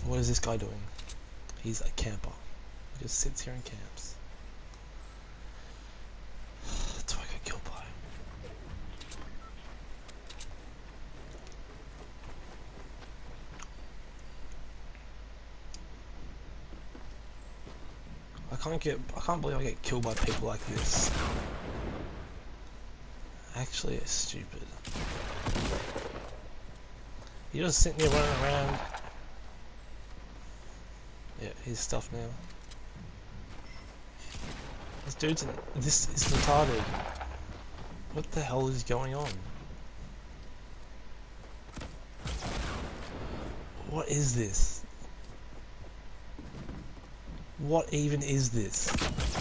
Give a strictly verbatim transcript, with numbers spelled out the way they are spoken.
What is this guy doing? He's a camper. He just sits here and camps. That's what I got killed by. I can't get. I can't believe I get killed by people like this. Actually, it's stupid. You're just sitting there running around. Yeah, here's stuff now. This dude's. This is retarded. What the hell is going on? What is this? What even is this?